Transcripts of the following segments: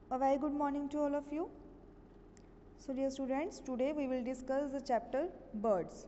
A very good morning to all of you. So dear students, today we will discuss the chapter birds.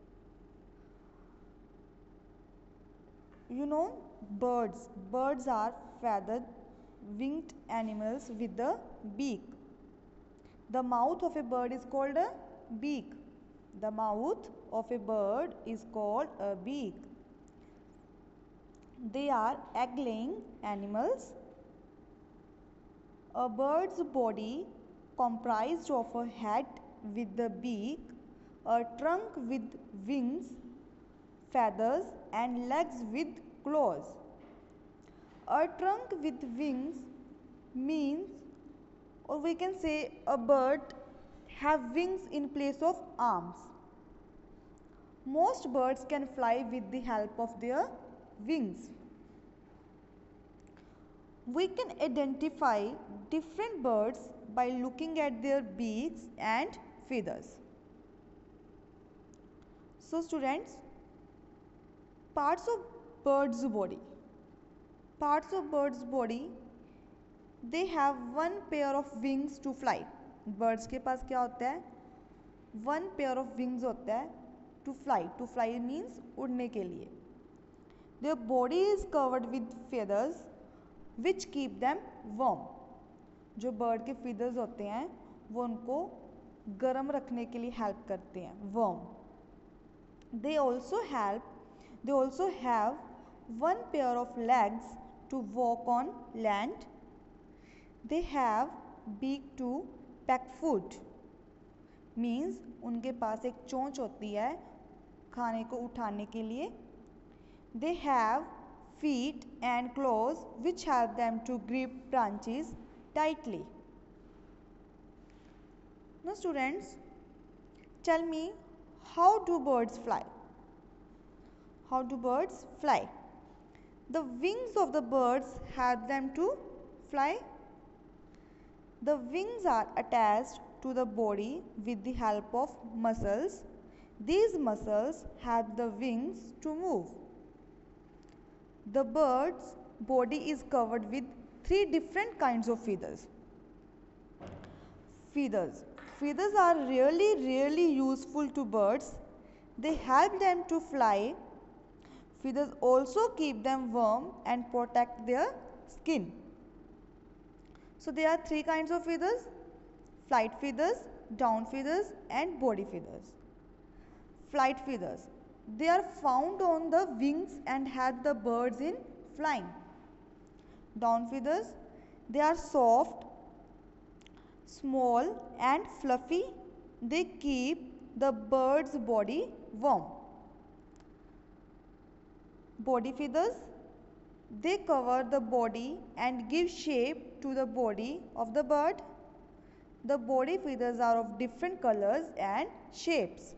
You know birds. Birds are feathered winged animals with the beak. The mouth of a bird is called a beak. The mouth of a bird is called a beak. They are egg-laying animals. A bird's body comprised of a head with the beak, a trunk with wings, feathers and legs with claws. A trunk with wings means, or we can say, a bird have wings in place of arms. Most birds can fly with the help of their wings. We can identify different birds by looking at their beaks and feathers. So students, parts of bird's body. Parts of bird's body, they have one pair of wings to fly. Birds के पास क्या होता है? One pair of wings होता है to fly. To fly means उड़ने के लिए. Their body is covered with feathers which keep them warm. जो बर्ड के फीदर्स होते हैं वो उनको गर्म रखने के लिए हेल्प करते हैं, warm. They also have one pair of legs to walk on land. They have beak to peck food. Means उनके पास एक चोंच होती है खाने को उठाने के लिए. They have feet and claws which help them to grip branches tightly. Now students, tell me, how do birds fly? How do birds fly? The wings of the birds help them to fly. The wings are attached to the body with the help of muscles. These muscles help the wings to move. The bird's body is covered with three different kinds of feathers. Feathers are really useful to birds. They help them to fly. Feathers also keep them warm and protect their skin. So there are three kinds of feathers: flight feathers, down feathers and body feathers. Flight feathers, they are found on the wings and help the birds in flying. Down feathers, they are soft, small and fluffy. They keep the bird's body warm. Body feathers, they cover the body and give shape to the body of the bird. The body feathers are of different colors and shapes.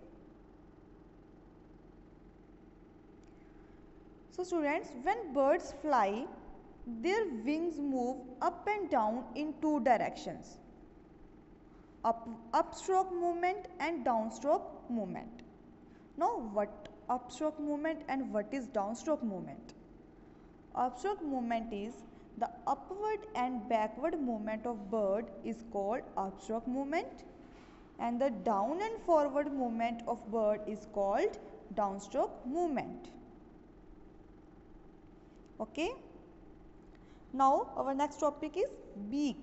So students, when birds fly, their wings move up and down in two directions: upstroke movement and downstroke movement. Now what upstroke movement and what is downstroke movement? Upstroke movement is the upward and backward movement of bird is called upstroke movement, and the down and forward movement of bird is called downstroke movement. Okay. Now our next topic is beak.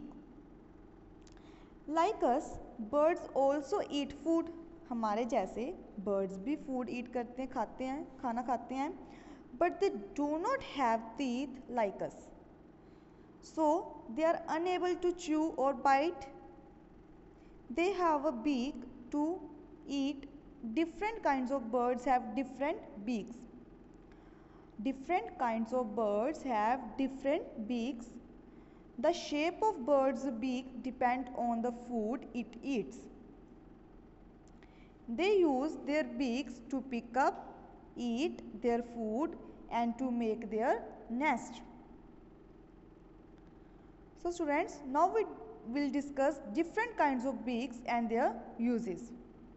Like us, birds also eat food. हमारे जैसे birds भी food eat करते हैं, खाते हैं, खाना खाते हैं, but they do not have teeth like us. So they are unable to chew or bite. They have a beak to eat. Different kinds of birds have different beaks. Different kinds of birds have different beaks. The shape of bird's beak depends on the food it eats. They use their beaks to pick up, eat their food and to make their nest. So students, now we will discuss different kinds of beaks and their uses.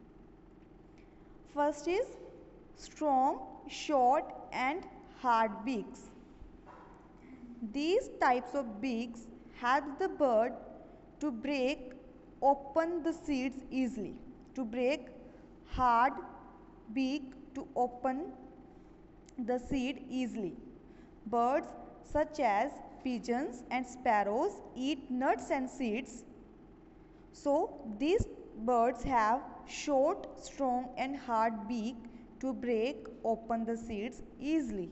First is strong, short and hard beaks. These types of beaks help the bird to break open the seeds easily. To break hard beak to open the seed easily. Birds such as pigeons and sparrows eat nuts and seeds. So these birds have short, strong and hard beak to break open the seeds easily.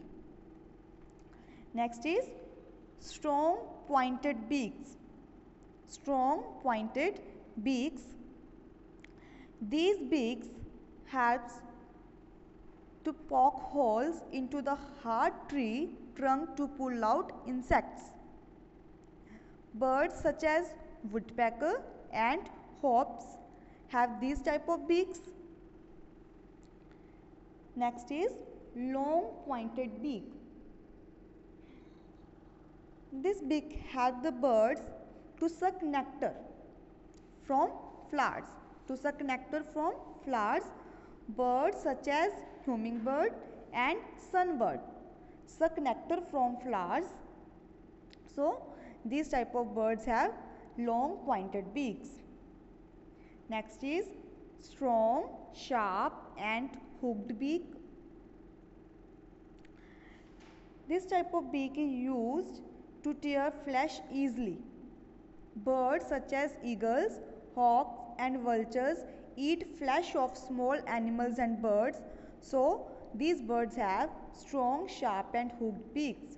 Next is strong pointed beaks. Strong pointed beaks. These beaks helps to poke holes into the hard tree trunk to pull out insects. Birds such as woodpecker and hawks have these type of beaks. Next is long pointed beak. This beak helps the birds to suck nectar from flowers. To suck nectar from flowers, birds such as hummingbird and sunbird suck nectar from flowers. So these type of birds have long pointed beaks. Next is strong, sharp and hooked beak. This type of beak is used to tear flesh easily. Birds such as eagles, hawks and vultures eat flesh of small animals and birds. So these birds have strong, sharp and hooked beaks.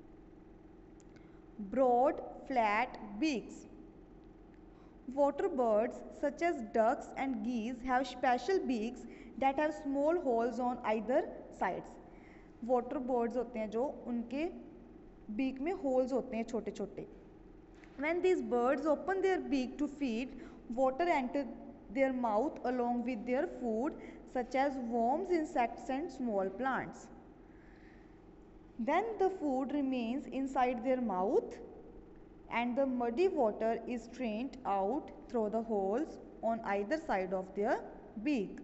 Broad, flat beaks. Water birds such as ducks and geese have special beaks that have small holes on either sides. Water birds होते हैं जो उनके beak में holes होते हैं छोटे छोटे. When these birds open their beak to feed, water enters their mouth along with their food such as worms, insects and small plants. Then the food remains inside their mouth and the muddy water is strained out through the holes on either side of their beak.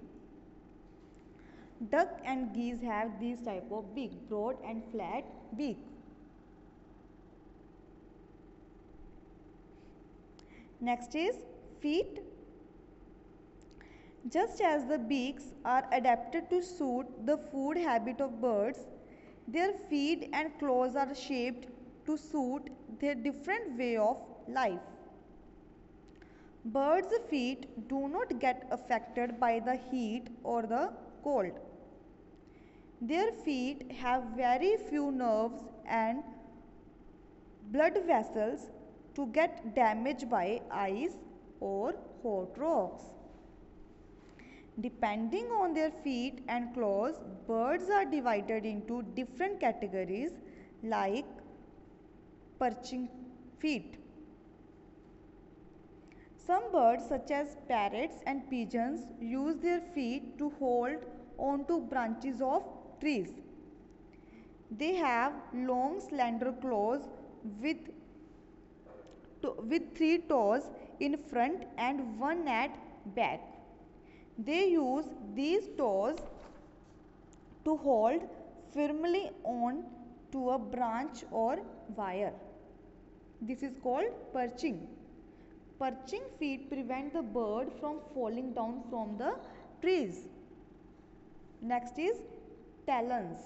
Duck and geese have these type of beak, broad and flat beak. Next is feet. Just as the beaks are adapted to suit the food habit of birds, their feet and claws are shaped to suit their different way of life. Birds' feet do not get affected by the heat or the cold. Their feet have very few nerves and blood vessels to get damaged by ice or hot rocks. Depending on their feet and claws, birds are divided into different categories like perching feet. Some birds such as parrots and pigeons use their feet to hold onto branches of trees. They have long slender claws with 3 toes in front and 1 at back. They use these toes to hold firmly on to a branch or wire. This is called perching. Perching feet prevent the bird from falling down from the trees. Next is talons.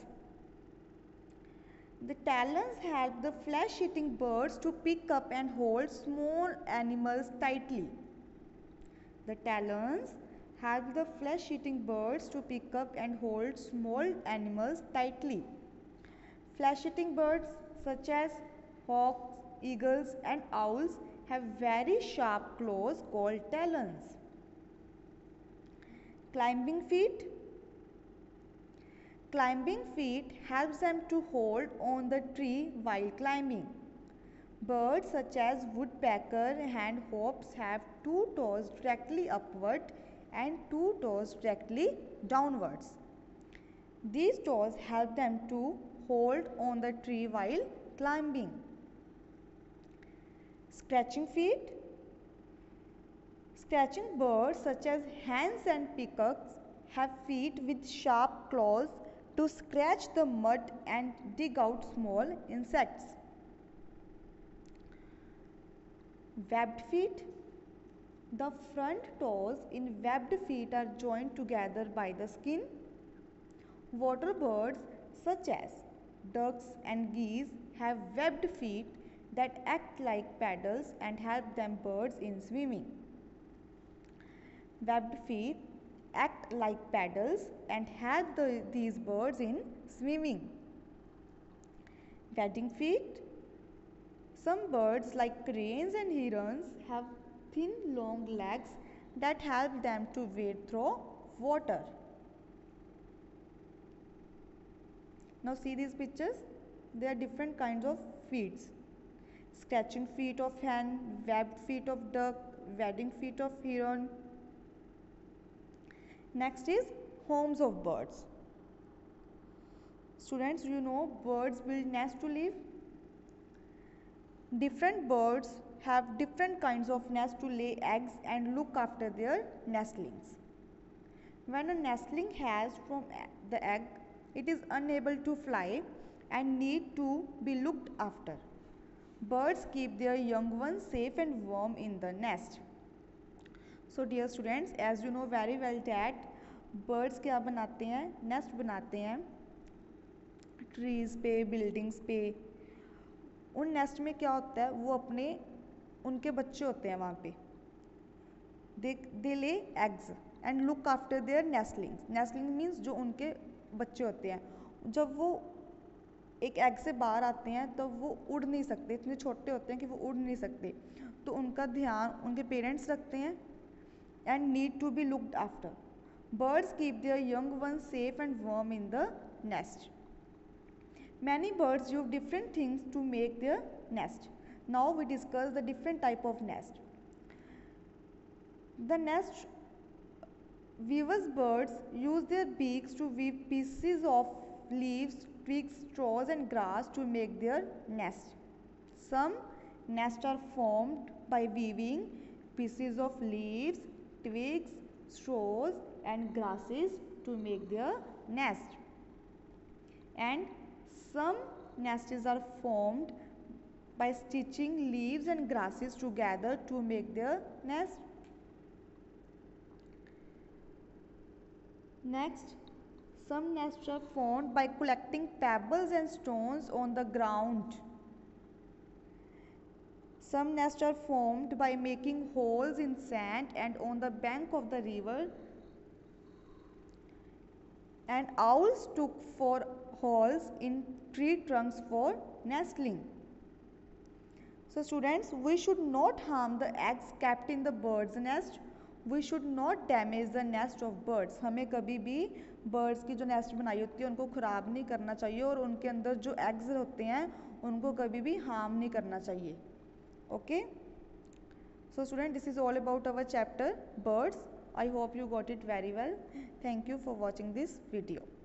The talons help the flesh-eating birds to pick up and hold small animals tightly. The talons help the flesh-eating birds to pick up and hold small animals tightly. Flesh-eating birds such as hawks, eagles and owls have very sharp claws called talons. Climbing feet. Climbing feet helps them to hold on the tree while climbing. Birds such as woodpecker and hawks have 2 toes directly upward and 2 toes directly downwards. These toes help them to hold on the tree while climbing. Scratching feet. Scratching birds such as hens and peacocks have feet with sharp claws to scratch the mud and dig out small insects. Webbed feet. The front toes in webbed feet are joined together by the skin. Water birds such as ducks and geese have webbed feet that act like paddles and help them birds in swimming. Webbed feet act like paddles and help these birds in swimming. Wading feet. Some birds like cranes and herons have thin long legs that help them to wade through water. Now see these pictures. There are different kinds of feet. Scratching feet of hen, webbed feet of duck, wading feet of heron. Next is homes of birds. Students, you know birds build nests to live. Different birds have different kinds of nests to lay eggs and look after their nestlings. When a nestling hatches from the egg, it is unable to fly and need to be looked after. Birds keep their young ones safe and warm in the nest. So dear students, as you know very well that birds क्या बनाते हैं, nest बनाते हैं trees पे, buildings पे. उन nest में क्या होता है, वो अपने उनके बच्चे होते हैं वहाँ पे. They lay eggs and look after their nestlings. Nestling means जो उनके बच्चे होते हैं. जब वो एक एग से बाहर आते हैं तो वो उड़ नहीं सकते, इतने छोटे होते हैं कि वो उड़ नहीं सकते, तो उनका ध्यान उनके पेरेंट्स रखते हैं and need to be looked after. Birds keep their young ones safe and warm in the nest. Many birds use different things to make their nest. Now we discuss the different type of nest. The nest weavers birds use their beaks to weave pieces of leaves, twigs, straws and grass to make their nest. Some nests are formed by weaving pieces of leaves, twigs, straws and grasses to make their nest. And some nests are formed by stitching leaves and grasses together to make their nest. Next, some nests are formed by collecting pebbles and stones on the ground. Some nests are formed by making holes in sand and on the bank of the river. And owls look for holes in tree trunks for nestling. So students, we should not harm the eggs kept in the bird's nest. We should not damage the nest of birds. हमें कभी भी birds की जो nest बनाई होती है उनको ख़राब नहीं करना चाहिए और उनके अंदर जो eggs होते हैं उनको कभी भी harm नहीं करना चाहिए. Okay? So student, this is all about our chapter birds. I hope you got it very well. Thank you for watching this video.